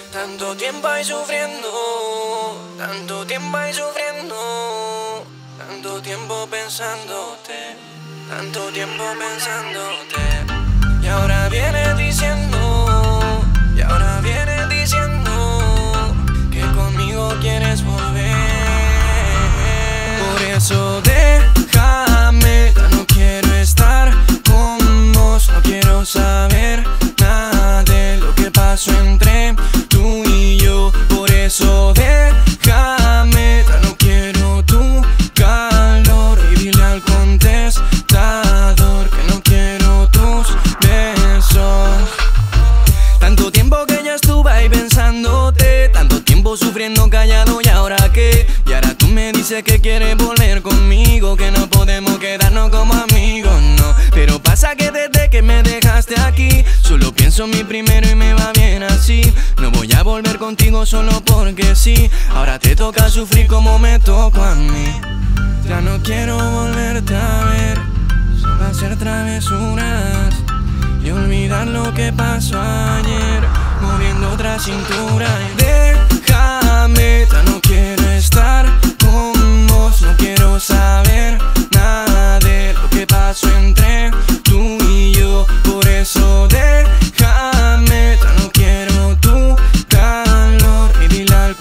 Tanto tiempo ahí sufriendo, tanto tiempo ahí sufriendo, tanto tiempo pensándote, tanto tiempo pensándote. Y ahora vienes diciendo, y ahora vienes diciendo que conmigo quieres volver. Por eso déjame, ya no quiero estar con vos, no quiero saber nada de lo que pasó entre tú y yo. Por eso déjame, ya no quiero tu calor. Y dile al contestador que no quiero tus besos. Tanto tiempo que ya estuve ahí pensándote, tanto tiempo sufriendo callado, ¿y ahora qué? Y ahora tú me dices que quieres volver conmigo, que no podemos quedarnos como amigos, no. Pero pasa que desde que me dejaste aquí, solo pienso en mí primero y me va bien así. No voy a volver contigo solo porque sí. Ahora te toca sufrir como me tocó a mí. Ya no quiero volverte a ver, solo hacer travesuras y olvidar lo que pasó ayer, moviendo otra cintura. Y déjame, ya no quiero estar con vos, no quiero saber nada de lo que pasó entre tú y yo. Por eso déjame, ya no quiero tu calor. Y dile al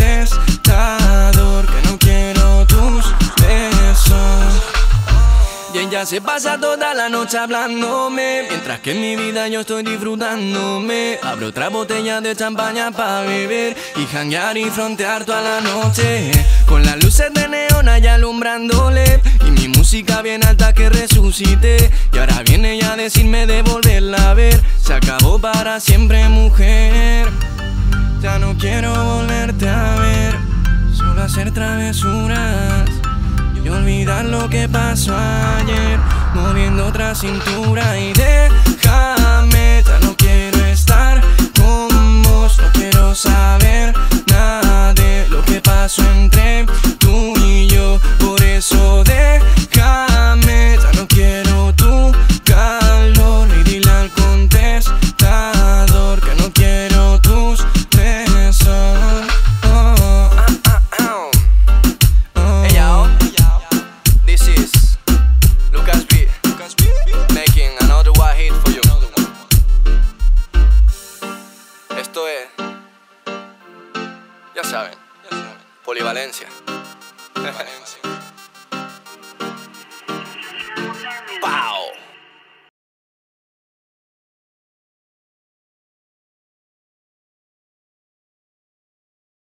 contestador que no quiero tus besos. Y ella se pasa toda la noche hablándome, mientras que en mi vida yo estoy disfrutándome. Abro otra botella de champaña pa' beber y janguear y frontear toda la noche, con las luces de neón allá alumbrándole y mi música bien alta que resucité. Y ahora viene ella a decirme de volverla a ver. Se acabó para siempre, mujer. Ya no quiero volverte a ver, solo hacer travesuras y olvidar lo que pasó ayer, moviendo otra cintura. Y déjame, ya no quiero estar con vos, no quiero saber nada de lo que pasó entre tú y yo. Por eso déjame, ya no quiero tu calor. Y dile al contestador que no quiero tus besos. Hey yo, this is Lucas B, making another one hit for you. Esto es, ya saben, Polivalencia.